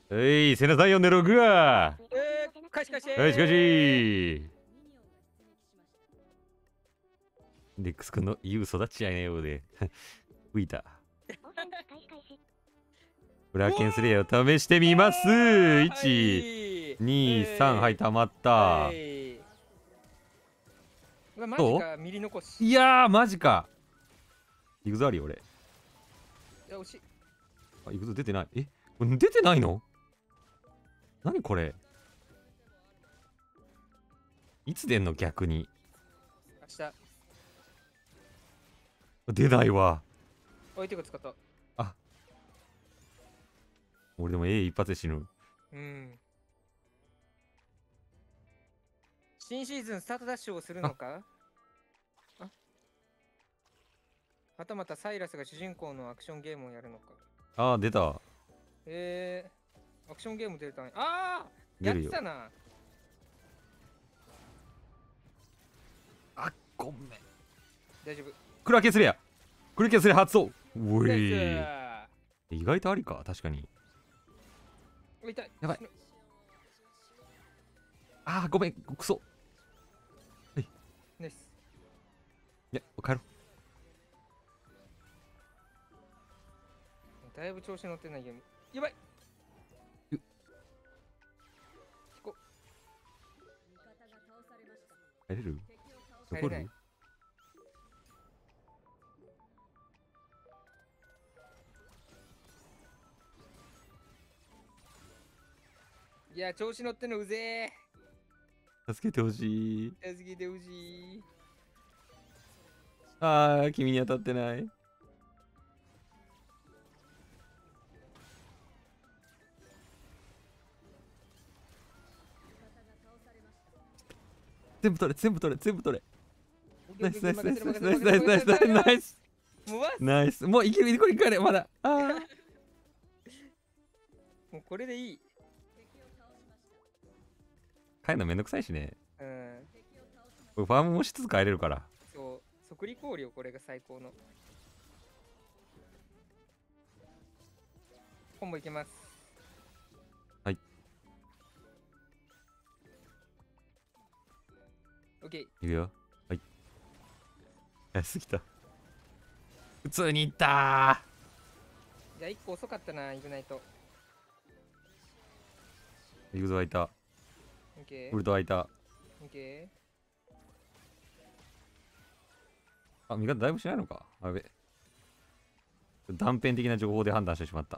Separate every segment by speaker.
Speaker 1: せなさん呼んでろぐわ。
Speaker 2: かしかし
Speaker 1: はい、しかし。レックス君の言う育ちやねようで。浮いた。ブラケンスレイヤーを試してみます。1、2、3、はい、たまった。
Speaker 2: マジか、ミリ残し。
Speaker 1: いやー、マジか。行くぞあり俺。
Speaker 2: いや、惜しい。
Speaker 1: あ、行くぞ出てない。これ出てないの？何これ？いつ出んの逆に。
Speaker 2: 明日。
Speaker 1: 出ないわ。
Speaker 2: 相手が使った。
Speaker 1: あ。俺でも一発で死ぬ。
Speaker 2: うん。新シーズンスタートダッシュをするのか？はたまたサイラスが主人公のアクションゲームをやるのか。
Speaker 1: あー、出た。
Speaker 2: アクションゲーム出たんや。やってたな。
Speaker 1: あ、ごめん。
Speaker 2: 大丈夫。
Speaker 1: クラケスレア。クラケスレア発動。おい。
Speaker 2: ナイス。
Speaker 1: 意外とありか、確かに。
Speaker 2: 痛い。
Speaker 1: やばい。ごめん、クソ。はい。
Speaker 2: ナイス。
Speaker 1: いや、帰ろう。
Speaker 2: だいぶ調子乗ってないゲーム。やばい。
Speaker 1: 引
Speaker 2: こ
Speaker 1: 帰れる？
Speaker 2: 帰れない。いや、調子乗ってんのうぜ
Speaker 1: 助けてほしい。
Speaker 2: 助けてほしい。
Speaker 1: 君に当たってない。全部取れ、全部取れ、全部取れ。ナイスナイスナイスナイスナイスナイスナイスナイスナイスナイス。もういける、これいかねまだ。
Speaker 2: もうこれでいい。
Speaker 1: 帰るのめんどくさいしね。
Speaker 2: うん。
Speaker 1: これファームもしつつ帰れるから。
Speaker 2: そう、即利考慮、これが最高の。コンボいけます。
Speaker 1: はい。
Speaker 2: オッケー。
Speaker 1: いくよ。はい。安すぎた。普通にいった
Speaker 2: じゃあ1個遅かったな、イグナイト。
Speaker 1: ー。いくぞ、開いた。
Speaker 2: オッケー。
Speaker 1: ウルト開いた。
Speaker 2: オッケ
Speaker 1: 味方だいぶしないのか。やべ。断片的な情報で判断してしまった。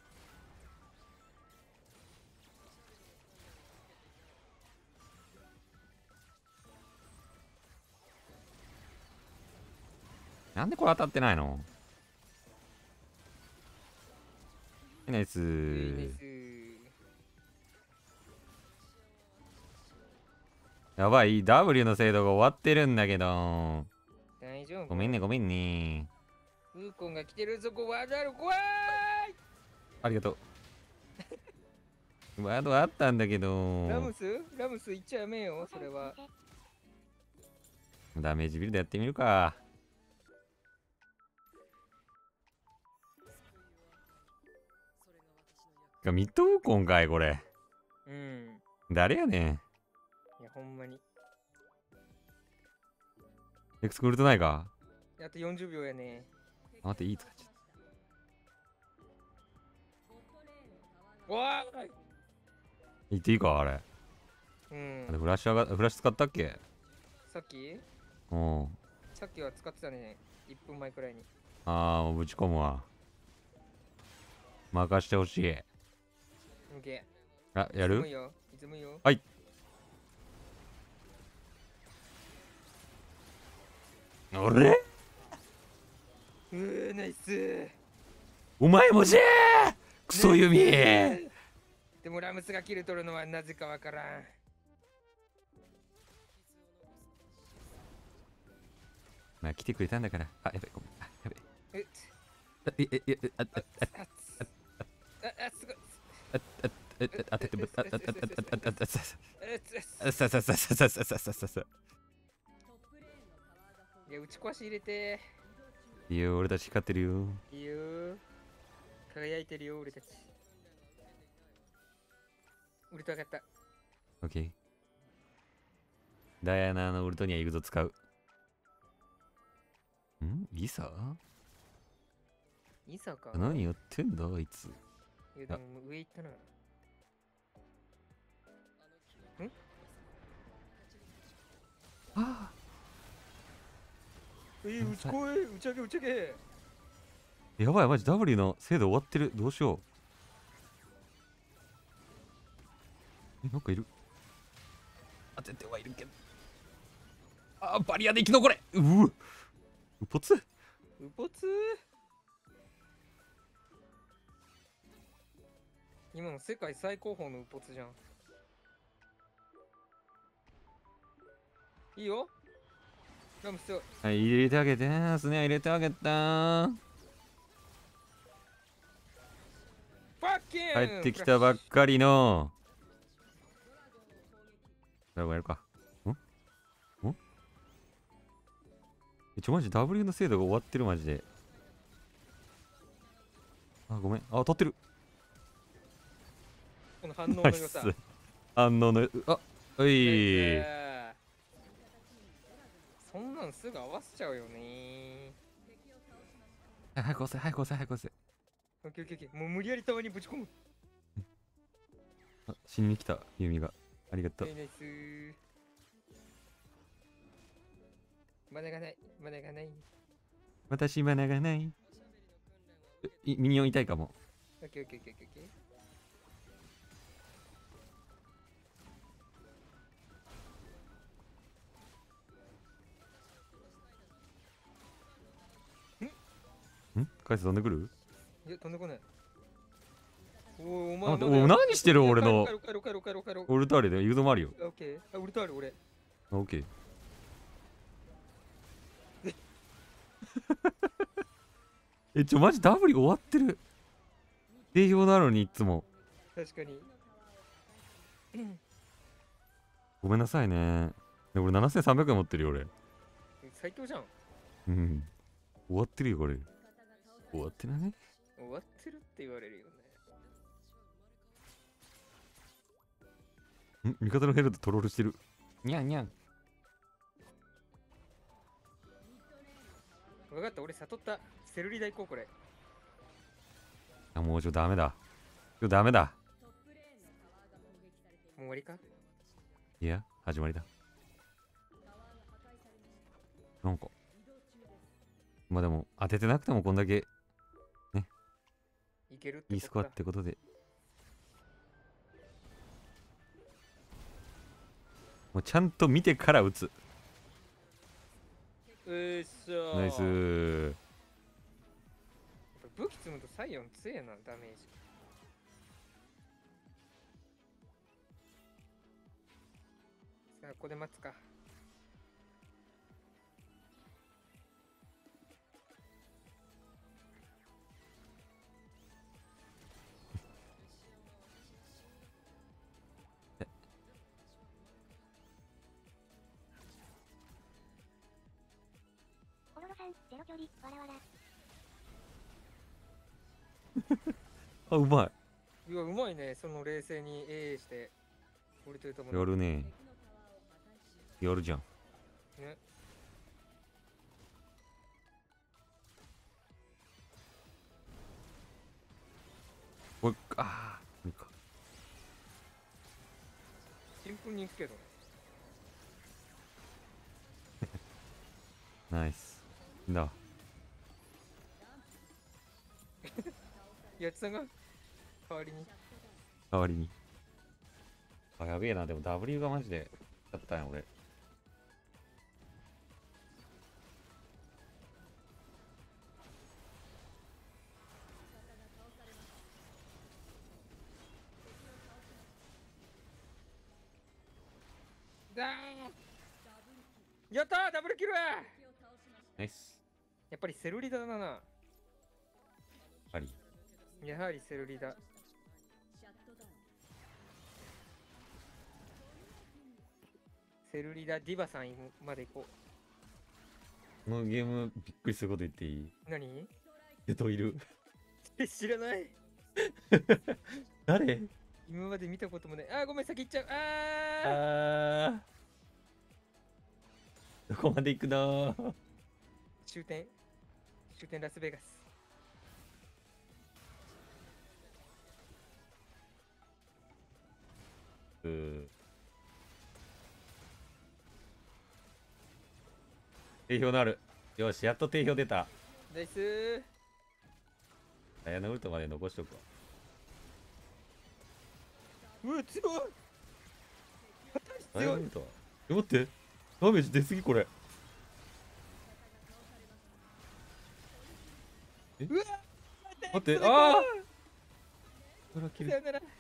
Speaker 1: なんでこれ当たってないの？ナイス
Speaker 2: ー。ナイ
Speaker 1: ー。
Speaker 2: ス。
Speaker 1: やばい、W の精度が終わってるんだけど。
Speaker 2: 大丈夫。
Speaker 1: ごめんね、ごめんね。
Speaker 2: ウーコンが来てるぞ、こワードある、怖い。
Speaker 1: ありがとう。ワードあったんだけど。
Speaker 2: ラムス言っちゃやめよ、それは。
Speaker 1: ダメージビルドやってみるか。ミッドウーコンかい、これ。
Speaker 2: うん。
Speaker 1: 誰やねん。
Speaker 2: いや、ほんまに。
Speaker 1: エクスクルトないか？
Speaker 2: あと40秒やね。
Speaker 1: 待って、いい使っちゃった。
Speaker 2: おーい。
Speaker 1: 言っていいか、あれ。
Speaker 2: うん。
Speaker 1: フラッシュ使ったっけ？
Speaker 2: さっき
Speaker 1: うん。
Speaker 2: さっきは使ってたね。1分前くらいに。
Speaker 1: もうぶち込むわ。任してほしい。
Speaker 2: オッケー。
Speaker 1: やる？
Speaker 2: いつもよ。
Speaker 1: はい。あれ？
Speaker 2: ナイス。
Speaker 1: お前もじゃークソ弓。
Speaker 2: でもラムスがキル取るのはなぜかわからん。
Speaker 1: まあ来てくれたんだから。やべ、ごめん。やべ。
Speaker 2: すごい。
Speaker 1: 当ててぶ
Speaker 2: いや、打ち壊し入れて。
Speaker 1: いいよ、俺たち光ってるよ。
Speaker 2: いいよ。輝いてるよ、俺たち。 ウルト上がった。
Speaker 1: オッケー。ダイアナのウルトには行くぞ使う。リサ
Speaker 2: いさか。
Speaker 1: 何やってんだあいつ。
Speaker 2: いやでも上行ったな。
Speaker 1: あ
Speaker 2: 打ちこい、打ち上げ打ち上げ。
Speaker 1: あやばいマジ W の精度終わってる。どうしよう。なんかいる。当ててはいるけど。バリアで生き残れ。うぽつ。
Speaker 2: うぽつ。今の世界最高峰のうぽつじゃん。いいよ。ラム強い。
Speaker 1: はい、入れてあげて。スネア入れてあげた。
Speaker 2: ファッキン。
Speaker 1: 帰ってきたばっかりの。ドラゴンやるか。マジ W の精度が終わってるマジで。ごめん。取ってる。
Speaker 2: この反応の良さ。
Speaker 1: 反応のおい。
Speaker 2: そんなんすぐ合わせちゃうよね。
Speaker 1: 早く押せ早く押せ早く押せ。
Speaker 2: オッケーオッケーオッケー。もう無理やりタワーにぶち込む。
Speaker 1: 死にに来たユミが。ありがとう。
Speaker 2: ナイス。マナがないマナがない。
Speaker 1: 私マナがない。ミニオン痛いかも。
Speaker 2: オッケーオッケーオッケーオッケー。
Speaker 1: カイス飛んでくる。
Speaker 2: いや飛んでこない。お前
Speaker 1: 何してる俺の。
Speaker 2: 帰ろう帰ろう帰ろう帰ろう帰ろう。
Speaker 1: ウルトあれでユードもあるよ。
Speaker 2: オッケー。ウルトある俺。
Speaker 1: オッケー。マジ W 終わってる。定評なのにいつも。
Speaker 2: 確かに。
Speaker 1: ごめんなさいね。俺7300円持ってるよ俺。
Speaker 2: 最強じゃん。
Speaker 1: 終わってるよこれ。終わってないね。
Speaker 2: 終わってるって言われるよ
Speaker 1: ね。味方のヘルトトロールしてる。にゃんにゃん。
Speaker 2: 分かった、俺悟った。セルリ大行これ。
Speaker 1: もうダメだ。ダメだ。
Speaker 2: もう終わりか。
Speaker 1: いや、始まりだ。なんか。まあでも、当ててなくてもこんだけ、ね。
Speaker 2: いけるって
Speaker 1: いいスコアってことで。もうちゃんと見てから打つ。
Speaker 2: よいしょ。
Speaker 1: ナイスー。
Speaker 2: 武器積むとサイオン強えな、ダメージ。さあ、ここで待つか。
Speaker 3: オロロさん、ゼロ距離、わらわら。
Speaker 1: うま
Speaker 2: いや、うまいね。その冷静に AA して。俺というとも
Speaker 1: い。やるね。やるじゃん。
Speaker 2: ね。
Speaker 1: これ、無理か。
Speaker 2: シンプルに行くけどね。
Speaker 1: ナイス。だ。
Speaker 2: やつさんが代わりに。
Speaker 1: 代わりに。やべえな。でも W がマジでやったんや俺。
Speaker 2: だーやったーダブルキル。
Speaker 1: ナイス。
Speaker 2: やっぱりセルリダだな。
Speaker 1: あり。
Speaker 2: やはりセルリダ。セルリダディバさんまで行こ
Speaker 1: このゲームびっくりすること言っていい？
Speaker 2: う。何？
Speaker 1: 人いる。
Speaker 2: 知らない。
Speaker 1: 誰？
Speaker 2: 今まで見たこともない。あー、ごめん、先行っちゃう。
Speaker 1: どこまで行くの？
Speaker 2: 終点ラスベガス。
Speaker 1: 定評のある。よし、やっと定評出た。
Speaker 2: ナイスー。
Speaker 1: ダイヤのウルトまで残しとくわ。
Speaker 2: うわ、強い。強い。
Speaker 1: ダイヤのウルトは待って、ダメージ出すぎこれ。
Speaker 2: うわ、
Speaker 1: 待って、ああこれはキル。
Speaker 2: さよなら。
Speaker 1: こ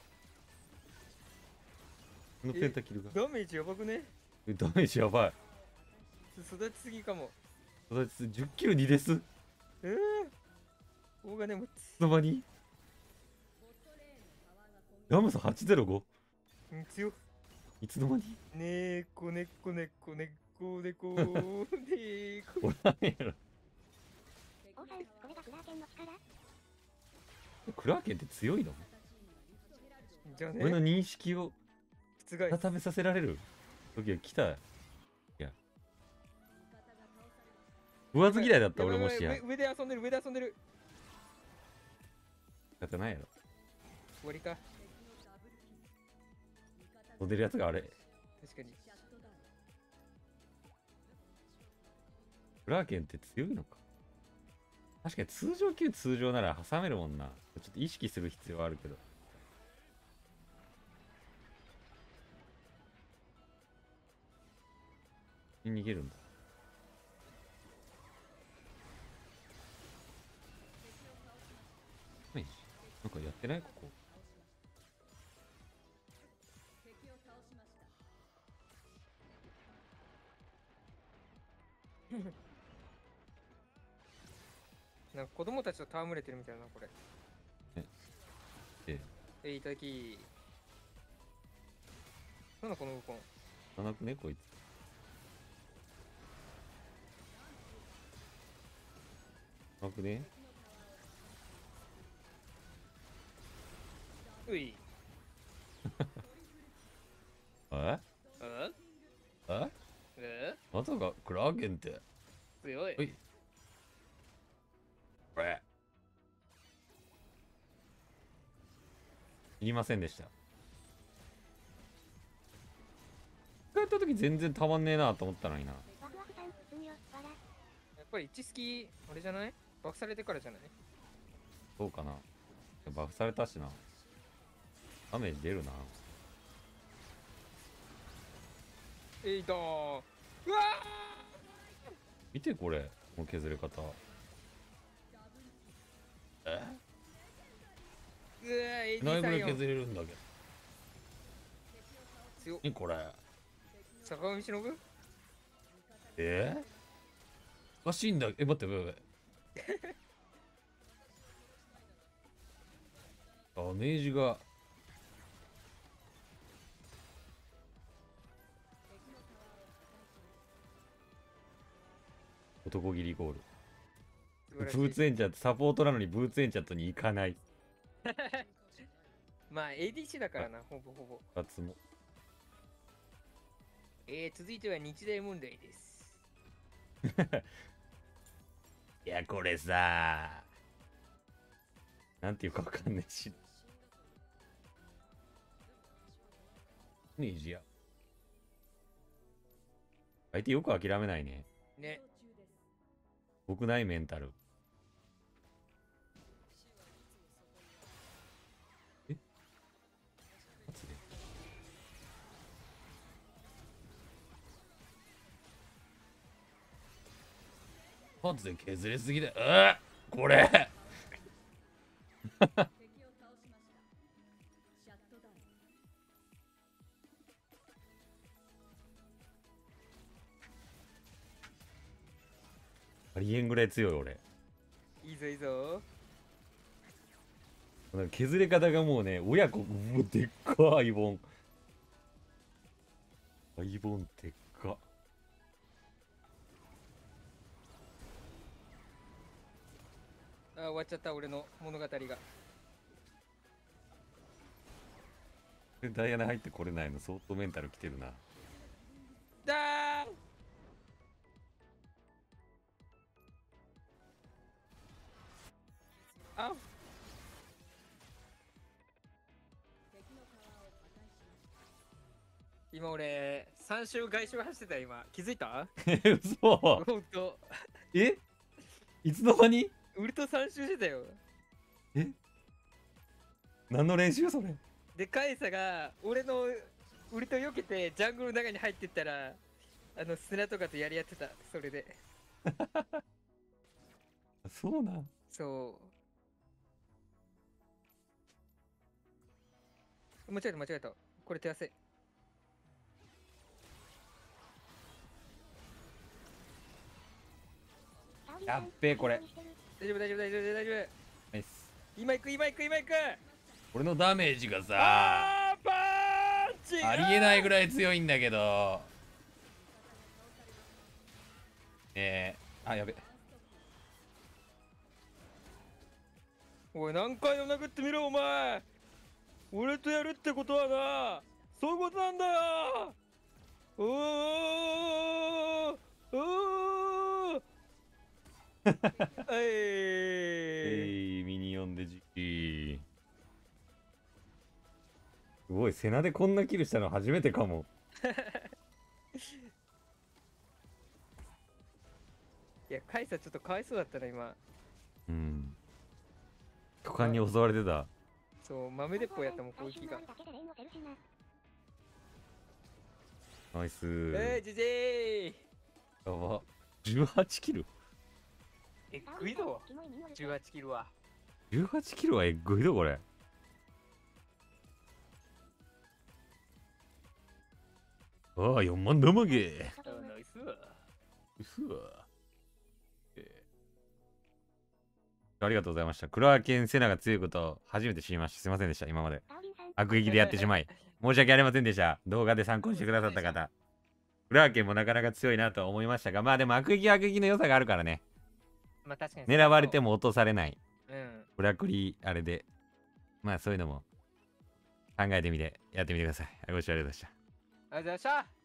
Speaker 1: のペンタキルが
Speaker 2: ダメージやばくね？
Speaker 1: ダメージやばい。
Speaker 2: 育ちすぎかも。
Speaker 1: 10キル2です。い
Speaker 2: 大金持ち。
Speaker 1: つの間にヤムさん805。
Speaker 2: うん、強っ。
Speaker 1: いつの間に
Speaker 2: ねこねこねこねこねこねこ。
Speaker 1: おらんやろ。
Speaker 3: 王さん、これがクラーケンの力？
Speaker 1: クラーケンって強いの？
Speaker 2: じゃあ
Speaker 1: 俺の
Speaker 2: ね、
Speaker 1: 認識を
Speaker 2: 覆す。
Speaker 1: 改めさせられる時が来た。いや食わず嫌いだった俺もしや。
Speaker 2: 上で遊んでる、上で遊んでる。
Speaker 1: 仕方ないやろ。
Speaker 2: 終わりか。
Speaker 1: 飛んでるやつがあれ。
Speaker 2: 確かに。
Speaker 1: クラーケンって強いのか。確かに通常級通常なら挟めるもんな。ちょっと意識する必要はあるけど。逃げるんだ。何なんかやってないここ。
Speaker 2: なんか子供たちと戯れてるみたいな、これ。いただき。なんだこのウコン。
Speaker 1: なくねこいつ。なくね。
Speaker 2: うい。
Speaker 1: え
Speaker 2: あ
Speaker 1: えまさかクラーケンって。
Speaker 2: 強い。
Speaker 1: おいこれいりませんでした。やった時全然たまんねえなと思ったのにな。
Speaker 3: ワフワフさん、すんよ、わら。
Speaker 2: やっぱり1スキあれじゃない？バフされてからじゃない？
Speaker 1: そうかな。バフされたしな。ダメージ出るな。
Speaker 2: いたー。うわ
Speaker 1: 見てこれ、この削れ方。え
Speaker 2: ー。うわー、
Speaker 1: だいぶ
Speaker 2: AD34。
Speaker 1: 削れるんだけ
Speaker 2: 強っ。
Speaker 1: ど。これ。
Speaker 2: 坂上忍？
Speaker 1: おかしいんだ。待って、待って。ダメージが。男切りゴール。ブーツエンチャント、サポートなのにブーツエンチャントに行かない。
Speaker 2: まあ ADC だからな、ほぼほぼ。
Speaker 1: 2つも。
Speaker 2: 続いては日大問題です。
Speaker 1: いや、これさ。なんていうかわかんねえし。ニジア。相手よく諦めないね。
Speaker 2: ね。
Speaker 1: 僕ないメンタル。マジでマジで削れすぎだよ。これありえんぐらい強い俺。
Speaker 2: いいぞいいぞ。
Speaker 1: 削れ方がもうね、親子、うわ、でっかアイボン。アイボンでっか。
Speaker 2: あー、終わっちゃった俺の物語が。
Speaker 1: ダイアナ入ってこれないの相当メンタルきてるな。
Speaker 2: だーあ今俺3周外周走ってたよ今気づいた？
Speaker 1: 嘘。
Speaker 2: ほんと
Speaker 1: え、いつの間に？
Speaker 2: ウルト3周してたよ。
Speaker 1: 何の練習それ？
Speaker 2: でカイサが俺のウルト避けてジャングルの中に入ってったらスナとかとやり合ってた。それで
Speaker 1: そうなん。
Speaker 2: そう間違えたこれ手汗。
Speaker 1: やっべえこれ。
Speaker 2: 大丈夫
Speaker 1: ナイス。
Speaker 2: 今行く
Speaker 1: 俺のダメージがさ、
Speaker 2: パンチ
Speaker 1: ありえないぐらい強いんだけど。あ、やべ。
Speaker 2: おい何回も殴ってみろお前。俺とやるってことはなそういうことなんだよ。おー
Speaker 1: ミニオンで時期。すごい、セナでこんなキルしたの初めてかも。
Speaker 2: いやカイサちょっとかわいそうだったな今。
Speaker 1: うん。巨漢に襲われてた。
Speaker 2: そう豆鉄砲やったもん攻撃が。
Speaker 1: ナイス。
Speaker 2: ジジー
Speaker 1: やば。18キル。
Speaker 2: えぐいぞ18キルは。
Speaker 1: 18キルはえっぐいぞこれ。ああ、4万ダマゲ
Speaker 2: ナイス。
Speaker 1: うすわ。ありがとうございました。クラーケン・セナが強いことを初めて知りました。すいませんでした。今まで悪役でやってしまい申し訳ありませんでした。動画で参考にしてくださった方。クラーケンもなかなか強いなと思いましたが、まあでも悪役は悪役の良さがあるからね。
Speaker 2: まあ確かに
Speaker 1: 狙われても落とされない。
Speaker 2: うん。
Speaker 1: ブラックリーあれで。まあそういうのも考えてみてやってみてください。ご視聴ありがとうございました。
Speaker 2: ありがとうございました。